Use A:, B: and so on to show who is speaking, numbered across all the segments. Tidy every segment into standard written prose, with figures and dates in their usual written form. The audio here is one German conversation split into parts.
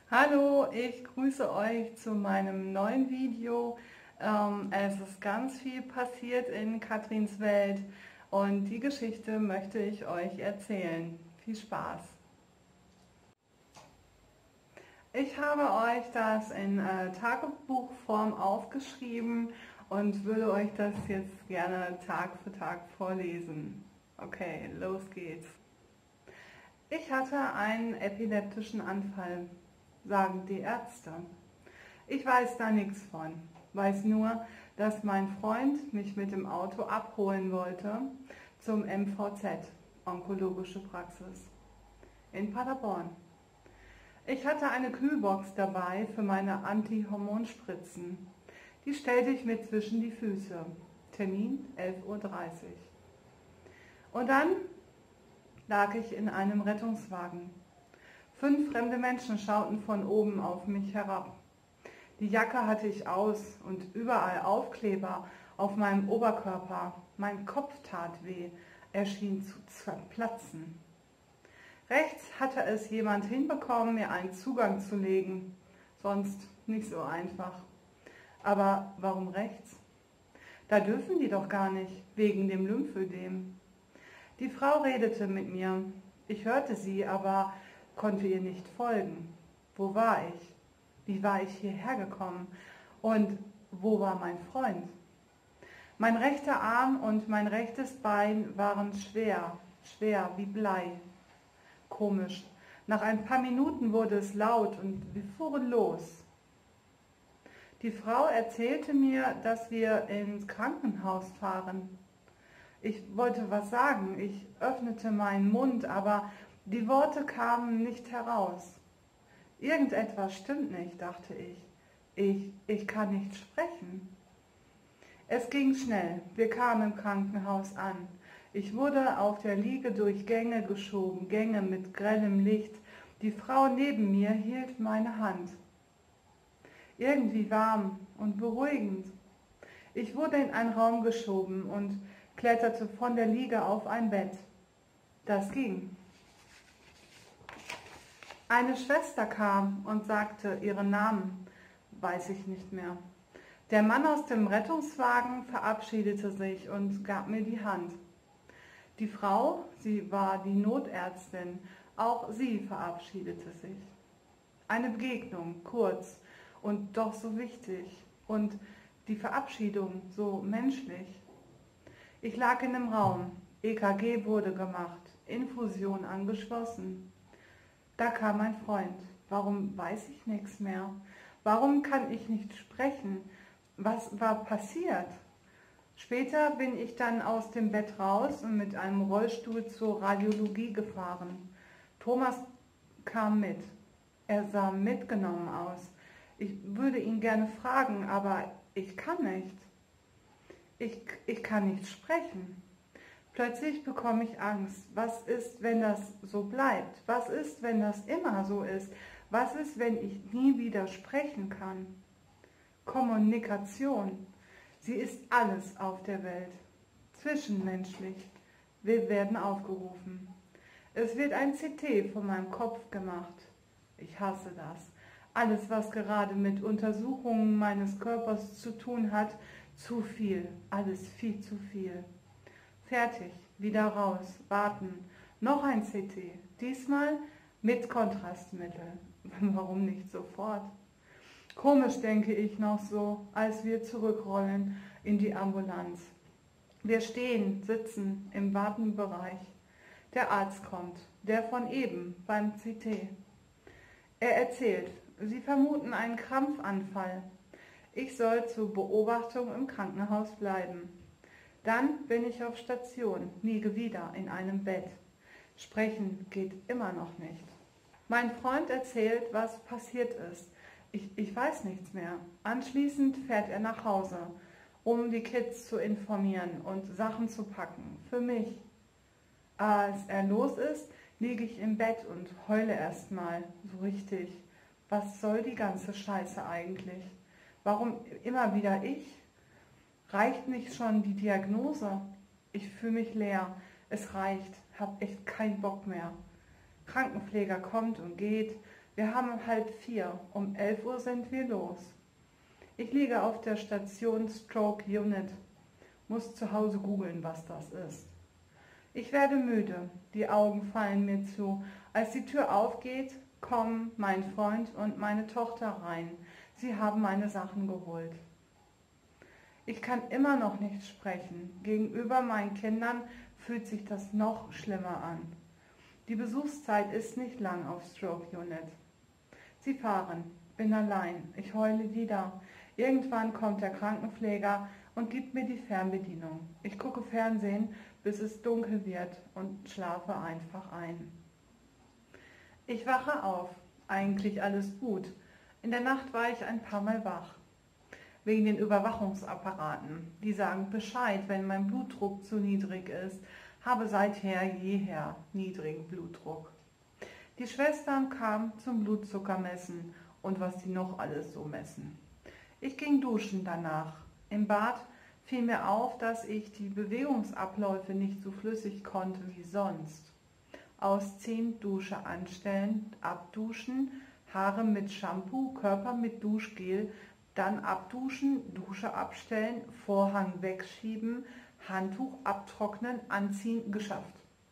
A: Hallo, ich grüße euch zu meinem neuen Video. Es ist ganz viel passiert in Katrins Welt und die Geschichte möchte ich euch erzählen. Viel Spaß! Ich habe euch das in Tagebuchform aufgeschrieben und würde euch das jetzt gerne Tag für Tag vorlesen. Okay, los geht's. Ich hatte einen epileptischen Anfall, sagen die Ärzte. Ich weiß da nichts von, weiß nur, dass mein Freund mich mit dem Auto abholen wollte zum MVZ, Onkologische Praxis, in Paderborn. Ich hatte eine Kühlbox dabei für meine Anti-Hormonspritzen. Die stellte ich mir zwischen die Füße. Termin 11:30 Uhr. Und dann lag ich in einem Rettungswagen. 5 fremde Menschen schauten von oben auf mich herab. Die Jacke hatte ich aus und überall Aufkleber auf meinem Oberkörper. Mein Kopf tat weh, er schien zu zerplatzen. Rechts hatte es jemand hinbekommen, mir einen Zugang zu legen. Sonst nicht so einfach. Aber warum rechts? Da dürfen die doch gar nicht, wegen dem Lymphödem. Die Frau redete mit mir. Ich hörte sie, aber konnte ihr nicht folgen. Wo war ich? Wie war ich hierher gekommen? Und wo war mein Freund? Mein rechter Arm und mein rechtes Bein waren schwer wie Blei. Komisch. Nach ein paar Minuten wurde es laut und wir fuhren los. Die Frau erzählte mir, dass wir ins Krankenhaus fahren. Ich wollte was sagen, ich öffnete meinen Mund, aber die Worte kamen nicht heraus. Irgendetwas stimmt nicht, dachte ich. Ich kann nicht sprechen. Es ging schnell. Wir kamen im Krankenhaus an. Ich wurde auf der Liege durch Gänge geschoben, Gänge mit grellem Licht. Die Frau neben mir hielt meine Hand. Irgendwie warm und beruhigend. Ich wurde in einen Raum geschoben und kletterte von der Liege auf ein Bett. Das ging. Eine Schwester kam und sagte ihren Namen, weiß ich nicht mehr. Der Mann aus dem Rettungswagen verabschiedete sich und gab mir die Hand. Die Frau, sie war die Notärztin, auch sie verabschiedete sich. Eine Begegnung, kurz und doch so wichtig und die Verabschiedung so menschlich. Ich lag in dem Raum, EKG wurde gemacht, Infusion angeschlossen. Da kam mein Freund. Warum weiß ich nichts mehr? Warum kann ich nicht sprechen? Was war passiert? Später bin ich dann aus dem Bett raus und mit einem Rollstuhl zur Radiologie gefahren. Thomas kam mit. Er sah mitgenommen aus. Ich würde ihn gerne fragen, aber ich kann nicht. Ich kann nicht sprechen. Plötzlich bekomme ich Angst. Was ist, wenn das so bleibt? Was ist, wenn das immer so ist? Was ist, wenn ich nie wieder sprechen kann? Kommunikation. Sie ist alles auf der Welt. Zwischenmenschlich. Wir werden aufgerufen. Es wird ein CT von meinem Kopf gemacht. Ich hasse das. Alles, was gerade mit Untersuchungen meines Körpers zu tun hat, zu viel. Alles viel zu viel. Fertig, wieder raus, warten, noch ein CT, diesmal mit Kontrastmittel. Warum nicht sofort? Komisch, denke ich noch so, als wir zurückrollen in die Ambulanz. Wir stehen, sitzen im Wartenbereich. Der Arzt kommt, der von eben beim CT. Er erzählt, Sie vermuten einen Krampfanfall. Ich soll zur Beobachtung im Krankenhaus bleiben. Dann bin ich auf Station, liege wieder in einem Bett. Sprechen geht immer noch nicht. Mein Freund erzählt, was passiert ist. Ich weiß nichts mehr. Anschließend fährt er nach Hause, um die Kids zu informieren und Sachen zu packen. Für mich. Als er los ist, liege ich im Bett und heule erstmal so richtig. Was soll die ganze Scheiße eigentlich? Warum immer wieder ich? Reicht nicht schon die Diagnose? Ich fühle mich leer. Es reicht. Hab echt keinen Bock mehr. Krankenpfleger kommt und geht. Wir haben 3:30, um 11 Uhr sind wir los. Ich liege auf der Station Stroke Unit, muss zu Hause googeln, was das ist. Ich werde müde, die Augen fallen mir zu. Als die Tür aufgeht, kommen mein Freund und meine Tochter rein. Sie haben meine Sachen geholt. Ich kann immer noch nicht sprechen. Gegenüber meinen Kindern fühlt sich das noch schlimmer an. Die Besuchszeit ist nicht lang auf Stroke Unit. Sie fahren, bin allein, ich heule wieder. Irgendwann kommt der Krankenpfleger und gibt mir die Fernbedienung. Ich gucke Fernsehen, bis es dunkel wird und schlafe einfach ein. Ich wache auf, eigentlich alles gut. In der Nacht war ich ein paar Mal wach. Wegen den Überwachungsapparaten. Die sagen Bescheid, wenn mein Blutdruck zu niedrig ist. Habe seither jeher niedrigen Blutdruck. Die Schwestern kamen zum Blutzuckermessen und was die noch alles so messen. Ich ging duschen danach. Im Bad fiel mir auf, dass ich die Bewegungsabläufe nicht so flüssig konnte wie sonst. Ausziehen, Dusche anstellen, abduschen, Haare mit Shampoo, Körper mit Duschgel, dann abduschen, Dusche abstellen, Vorhang wegschieben, Handtuch abtrocknen, anziehen, geschafft.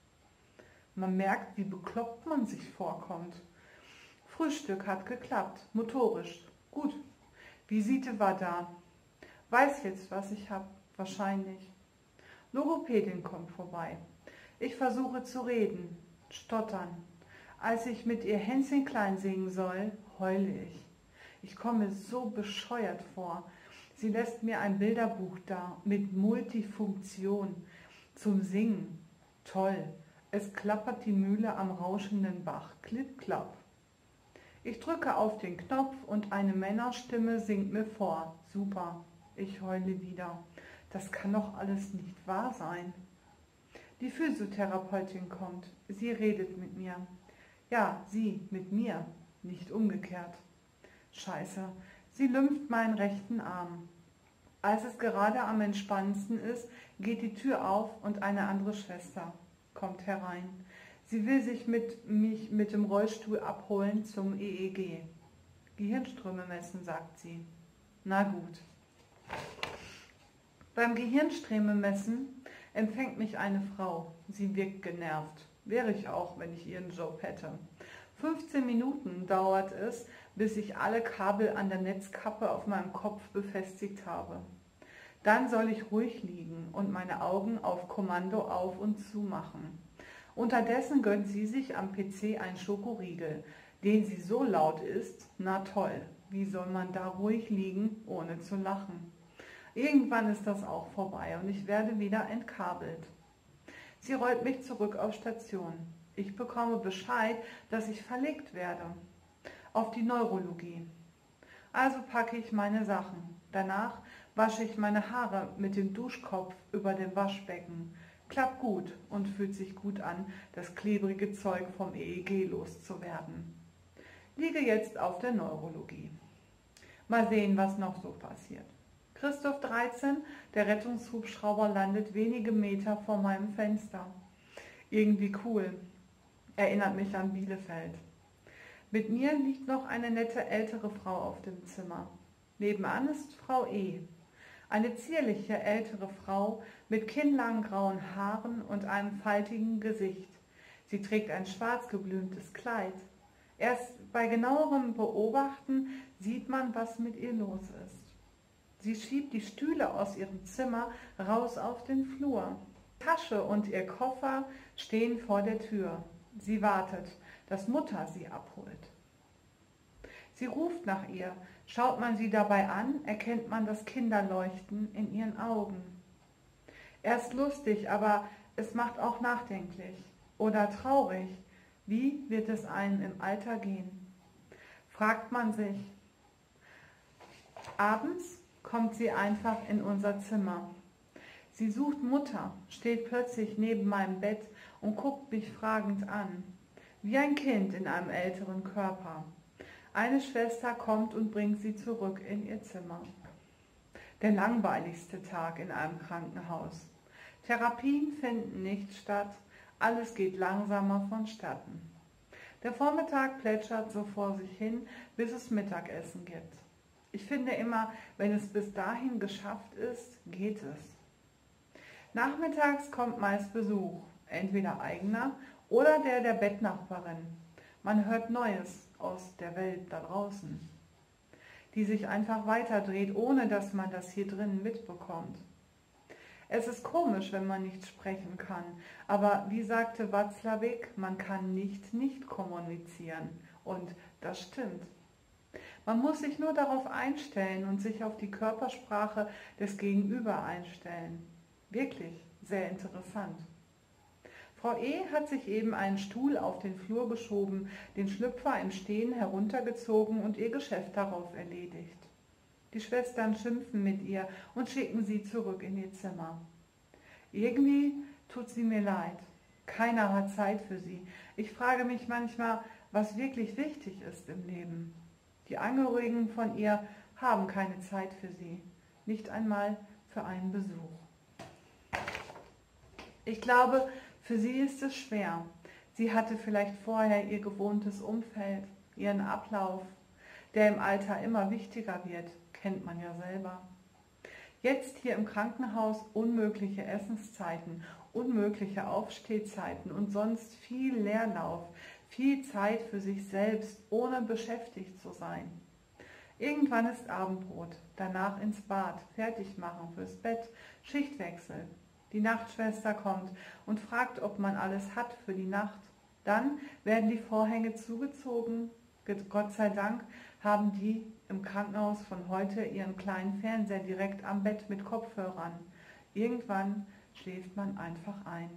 A: Man merkt, wie bekloppt man sich vorkommt. Frühstück hat geklappt, motorisch, gut. Visite war da. Weiß jetzt, was ich habe, wahrscheinlich. Logopädin kommt vorbei. Ich versuche zu reden, stottern. Als ich mit ihr Hänschen klein singen soll, heule ich. Ich komme so bescheuert vor. Sie lässt mir ein Bilderbuch da mit Multifunktion zum Singen. Toll. Es klappert die Mühle am rauschenden Bach. Klipp, klapp. Ich drücke auf den Knopf und eine Männerstimme singt mir vor. Super. Ich heule wieder. Das kann doch alles nicht wahr sein. Die Physiotherapeutin kommt. Sie redet mit mir. Ja, sie mit mir, nicht umgekehrt. Scheiße, sie lympht meinen rechten Arm. Als es gerade am entspannendsten ist, geht die Tür auf und eine andere Schwester kommt herein. Sie will mich mit dem Rollstuhl abholen zum EEG. Gehirnströme messen, sagt sie. Na gut. Beim Gehirnströme messen empfängt mich eine Frau. Sie wirkt genervt. Wäre ich auch, wenn ich ihren Job hätte. 15 Minuten dauert es, bis ich alle Kabel an der Netzkappe auf meinem Kopf befestigt habe. Dann soll ich ruhig liegen und meine Augen auf Kommando auf und zu machen. Unterdessen gönnt sie sich am PC einen Schokoriegel, den sie so laut isst, na toll, wie soll man da ruhig liegen, ohne zu lachen? Irgendwann ist das auch vorbei und ich werde wieder entkabelt. Sie rollt mich zurück auf Station. Ich bekomme Bescheid, dass ich verlegt werde auf die Neurologie. Also packe ich meine Sachen. Danach wasche ich meine Haare mit dem Duschkopf über dem Waschbecken. Klappt gut und fühlt sich gut an, das klebrige Zeug vom EEG loszuwerden. Liege jetzt auf der Neurologie. Mal sehen, was noch so passiert. Christoph 13, der Rettungshubschrauber, landet wenige Meter vor meinem Fenster. Irgendwie cool. Erinnert mich an Bielefeld. Mit mir liegt noch eine nette ältere Frau auf dem Zimmer. Nebenan ist Frau E. Eine zierliche ältere Frau mit kinnlangen grauen Haaren und einem faltigen Gesicht. Sie trägt ein schwarz geblümtes Kleid. Erst bei genauerem Beobachten sieht man, was mit ihr los ist. Sie schiebt die Stühle aus ihrem Zimmer raus auf den Flur. Die Tasche und ihr Koffer stehen vor der Tür. Sie wartet, dass Mutter sie abholt. Sie ruft nach ihr. Schaut man sie dabei an, erkennt man das Kinderleuchten in ihren Augen. Erst lustig, aber es macht auch nachdenklich oder traurig. Wie wird es einem im Alter gehen? Fragt man sich. Abends kommt sie einfach in unser Zimmer. Sie sucht Mutter, steht plötzlich neben meinem Bett und guckt mich fragend an, wie ein Kind in einem älteren Körper. Eine Schwester kommt und bringt sie zurück in ihr Zimmer. Der langweiligste Tag in einem Krankenhaus. Therapien finden nicht statt, alles geht langsamer vonstatten. Der Vormittag plätschert so vor sich hin, bis es Mittagessen gibt. Ich finde immer, wenn es bis dahin geschafft ist, geht es. Nachmittags kommt meist Besuch, entweder eigener oder der Bettnachbarin. Man hört Neues aus der Welt da draußen, die sich einfach weiterdreht, ohne dass man das hier drinnen mitbekommt. Es ist komisch, wenn man nicht sprechen kann, aber wie sagte Watzlawick, man kann nicht kommunizieren. Und das stimmt. Man muss sich nur darauf einstellen und sich auf die Körpersprache des Gegenüber einstellen. Wirklich sehr interessant. Frau E. hat sich eben einen Stuhl auf den Flur geschoben, den Schlüpfer im Stehen heruntergezogen und ihr Geschäft darauf erledigt. Die Schwestern schimpfen mit ihr und schicken sie zurück in ihr Zimmer. Irgendwie tut sie mir leid. Keiner hat Zeit für sie. Ich frage mich manchmal, was wirklich wichtig ist im Leben. Die Angehörigen von ihr haben keine Zeit für sie, nicht einmal für einen Besuch. Ich glaube, für sie ist es schwer. Sie hatte vielleicht vorher ihr gewohntes Umfeld, ihren Ablauf, der im Alter immer wichtiger wird, kennt man ja selber. Jetzt hier im Krankenhaus unmögliche Essenszeiten, unmögliche Aufstehzeiten und sonst viel Leerlauf, viel Zeit für sich selbst, ohne beschäftigt zu sein. Irgendwann ist Abendbrot, danach ins Bad, fertig machen fürs Bett, Schichtwechsel. Die Nachtschwester kommt und fragt, ob man alles hat für die Nacht. Dann werden die Vorhänge zugezogen. Gott sei Dank haben die im Krankenhaus von heute ihren kleinen Fernseher direkt am Bett mit Kopfhörern. Irgendwann schläft man einfach ein.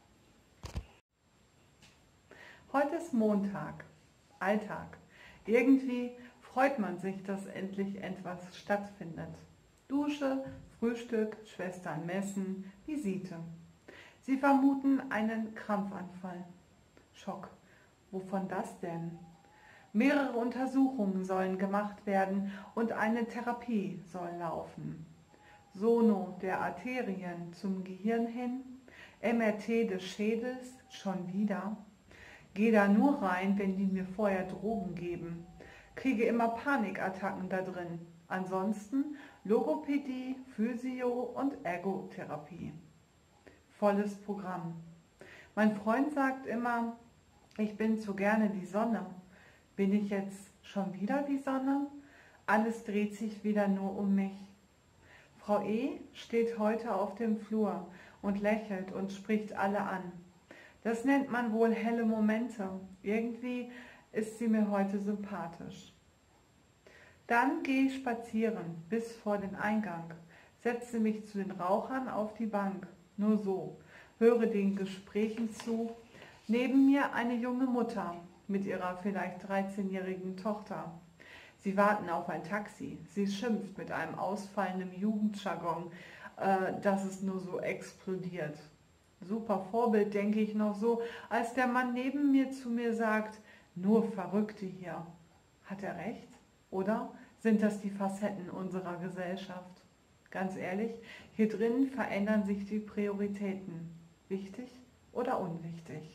A: Heute ist Montag, Alltag. Irgendwie freut man sich, dass endlich etwas stattfindet. Dusche, Frühstück, Schwestern messen, Visite. Sie vermuten einen Krampfanfall. Schock. Wovon das denn? Mehrere Untersuchungen sollen gemacht werden und eine Therapie soll laufen. Sono der Arterien zum Gehirn hin, MRT des Schädels, schon wieder. Geh da nur rein, wenn die mir vorher Drogen geben. Kriege immer Panikattacken da drin. Ansonsten Logopädie, Physio und Ergotherapie. Volles Programm. Mein Freund sagt immer, ich bin zu gerne die Sonne. Bin ich jetzt schon wieder die Sonne? Alles dreht sich wieder nur um mich. Frau E. steht heute auf dem Flur und lächelt und spricht alle an. Das nennt man wohl helle Momente. Irgendwie ist sie mir heute sympathisch. Dann gehe ich spazieren bis vor den Eingang, setze mich zu den Rauchern auf die Bank, nur so, höre den Gesprächen zu. Neben mir eine junge Mutter mit ihrer vielleicht 13-jährigen Tochter. Sie warten auf ein Taxi. Sie schimpft mit einem ausfallenden Jugendjargon, dass es nur so explodiert. Super Vorbild, denke ich noch so, als der Mann neben mir zu mir sagt, nur Verrückte hier. Hat er recht? Oder sind das die Facetten unserer Gesellschaft? Ganz ehrlich, hier drin verändern sich die Prioritäten. Wichtig oder unwichtig?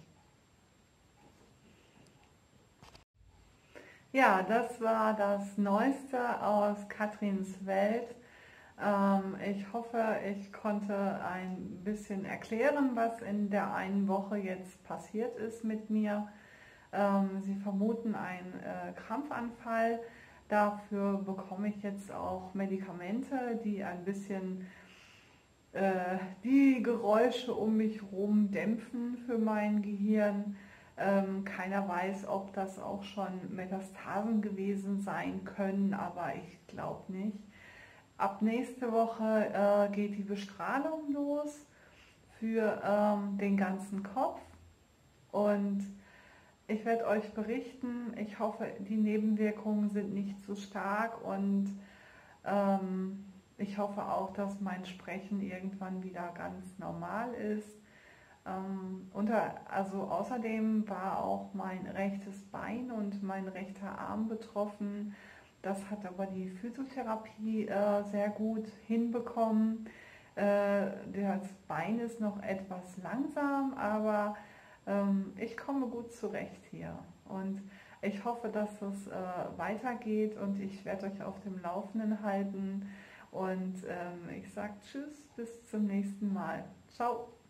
A: Ja, das war das Neueste aus Katrins Welt. Ich hoffe, ich konnte ein bisschen erklären, was in der einen Woche jetzt passiert ist mit mir. Sie vermuten einen Krampfanfall. Dafür bekomme ich jetzt auch Medikamente, die ein bisschen die Geräusche um mich herum dämpfen für mein Gehirn. Keiner weiß, ob das auch schon Metastasen gewesen sein können, aber ich glaube nicht. Ab nächste Woche geht die Bestrahlung los für den ganzen Kopf und ich werde euch berichten. Ich hoffe, die Nebenwirkungen sind nicht zu stark und ich hoffe auch, dass mein Sprechen irgendwann wieder ganz normal ist. Außerdem war auch mein rechtes Bein und mein rechter Arm betroffen. Das hat aber die Physiotherapie sehr gut hinbekommen. Das Bein ist noch etwas langsam, aber ich komme gut zurecht hier. Und ich hoffe, dass es weitergeht und ich werde euch auf dem Laufenden halten. Und ich sage Tschüss, bis zum nächsten Mal. Ciao.